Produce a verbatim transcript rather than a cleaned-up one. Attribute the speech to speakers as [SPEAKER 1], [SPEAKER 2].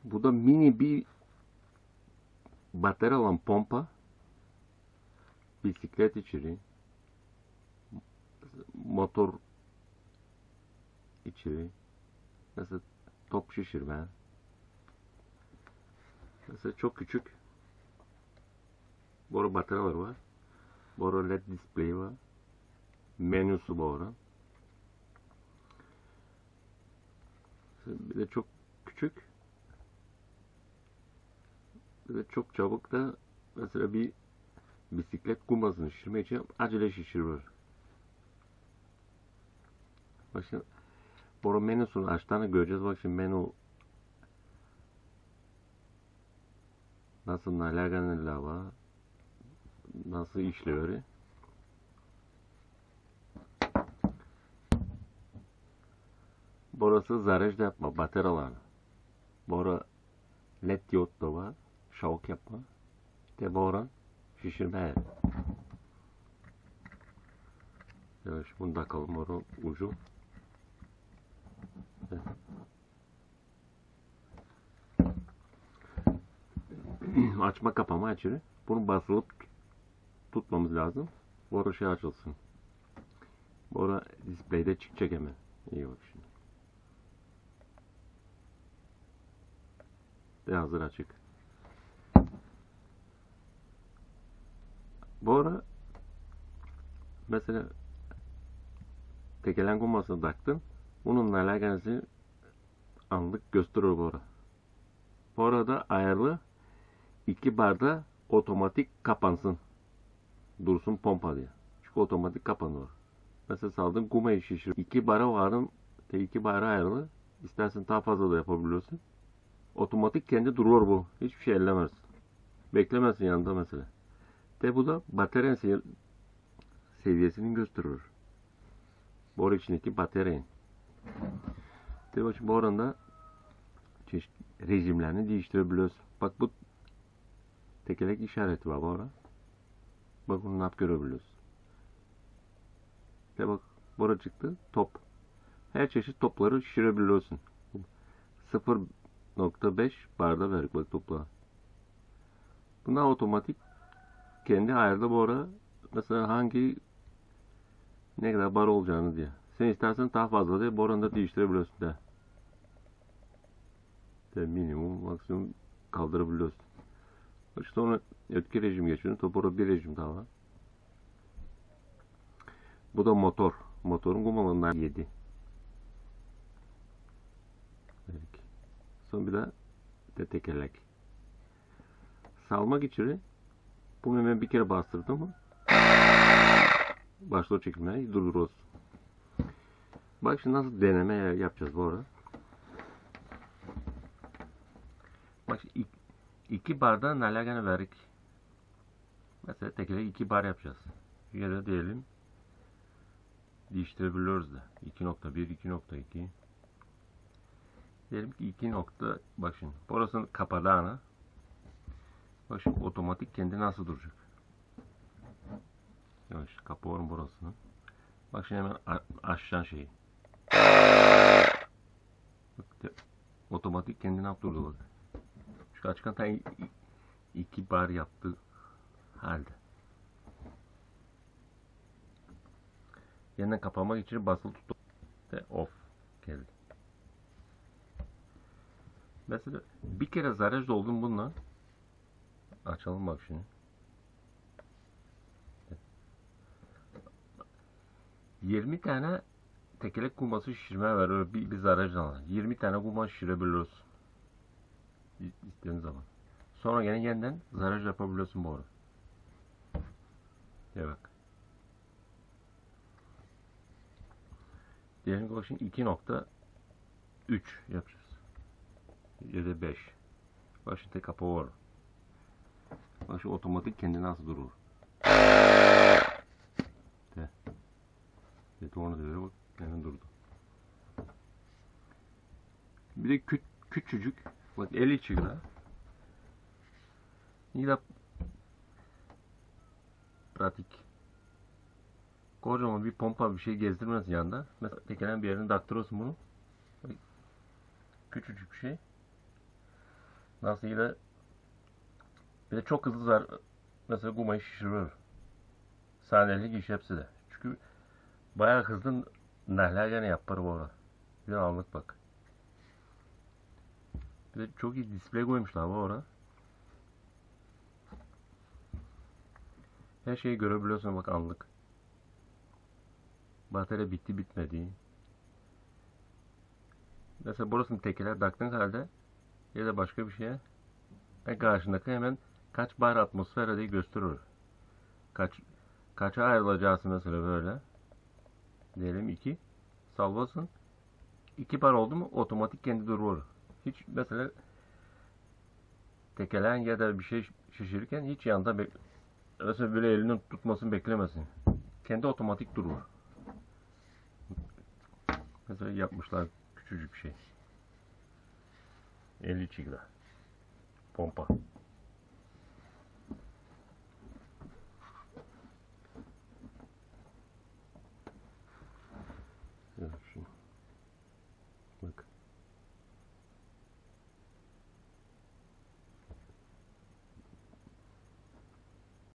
[SPEAKER 1] Bu da mini bir batarya olan pompa. Bisiklet içeri. Motor içeri. Mesela top şişirme. Mesela çok küçük. Bu arada bataryalar var. Bu arada led display var. Menüsü bu arada. Bir de çok küçük. Bir de çok çabuk da mesela bir bisiklet gumasını şişirme için acele şişiriyor. Bak şimdi bu menüsünü açtığını göreceğiz. Bak şimdi menü nasıl neler var, nasıl işliyor. Burası zaraj yapma, bataryalar. Bora led diyot da var, şavuk yapma. De bora şişirme yer. Evet, bunu takalım oraya ucu. Açma kapama açırı. Bunu basılıp tutmamız lazım. Bora şey açılsın. Bora display'de çıkacak hemen. İyi bak şimdi. De hazır açık. Bu ara mesela tekelen gumasını taktın. Bununla alakası anlık gösteriyor bu ara. Bu arada ayarlı iki barda otomatik kapansın. Dursun pompa diye. Çünkü otomatik kapanıyor. Mesela saldın gumayı şişir. iki bara varın te iki bara ayarlı. İstersen daha fazla da yapabiliyorsun. Otomatik kendi durur bu. Hiçbir şey ellemezsin. Beklemezsin yanında mesela. De bu da batarya seviyesini gösterir. Boru içindeki bataryanın. De bak bu oranda çeşit rejimlerini değiştirebiliyorsun. Bak bu tekerlek işareti var bu ara. Bak bunu ne yap görebiliyorsun. De bak boru çıktı top. Her çeşit topları şişirebiliyorsun. sıfır nokta beş barda verdik bak topla. Bunlar otomatik kendi ayarda bu ara mesela hangi ne kadar bar olacağını diye. Sen istersen daha fazla diye bu oranda değiştirebiliyorsun de. De minimum maksimum kaldırabiliyorsun. Bak sonra etki rejim geçiyorsun. Top orada bir rejim daha var. Bu da motor. Motorun kumalarından yedi. Son bir de, de tekerlek. Salmak içeri bu hemen bir kere bastırdı mı başlıyor çekilmeye durdururuz. Bak şimdi nasıl deneme yapacağız bu arada. Bak iki, iki barda nalagana verdik. Mesela tekerlek iki bar yapacağız. Ya da diyelim değiştirebiliyoruz da. iki nokta bir, iki nokta iki. Diyelim ki iki nokta bak şimdi. Burasını kapatağına. Bak şimdi otomatik kendi nasıl duracak. Evet kapatalım burasını. Bak şimdi hemen aşağı şeyi. Bak, de, otomatik kendini yaptırdı bak. Şu açıktan ta iki bar yaptı halde. Yeniden kapamak için basılı tuttu. De off geldi. Mesela bir kere zaraj doldum bununla. Açalım bak şimdi. yirmi tane tekerlek kuması şişirmeye veriyor bir, bir zarajla. yirmi tane kuma şişirebiliyorsun. İstediğin zaman. Sonra yine yeniden zaraj yapabiliyorsun bu arada. Ya bak. Diyelim ki bak şimdi iki nokta üç yapacağız. Ya da beş. Bak şimdi kapağı var. Bak şu otomatik kendi nasıl durur. De. De onu da bak. Yani durdu. Bir de kü küçücük. Bak eli çıkıyor. Yine pratik. Kocaman bir pompa bir şey gezdirmez yanında. Mesela tekelen bir yerine taktırıyorsun bunu. Bak, küçücük bir şey. Nasıl iyi de bir de çok hızlı zar mesela gumayı şişiriyor. Saniyelik iş hepsi de. Çünkü bayağı hızlı nehler gene yapar bu arada. Bir anlık bak. Bir de çok iyi display koymuşlar bu arada. Her şeyi görebiliyorsun bak anlık. Batarya bitti bitmedi. Mesela burasını tekeler taktığın halde ya da başka bir şeye ve karşındaki hemen kaç bar atmosfer diye gösteriyor. Kaç kaça ayrılacaksın mesela böyle. Diyelim iki. Sallasın. iki bar oldu mu otomatik kendi durur. Hiç mesela tekelen ya da bir şey şişirirken hiç yanda bek mesela böyle elinin tutmasını beklemesin. Kendi otomatik durur. Mesela yapmışlar küçücük bir şey. elli çiğla. Pompa.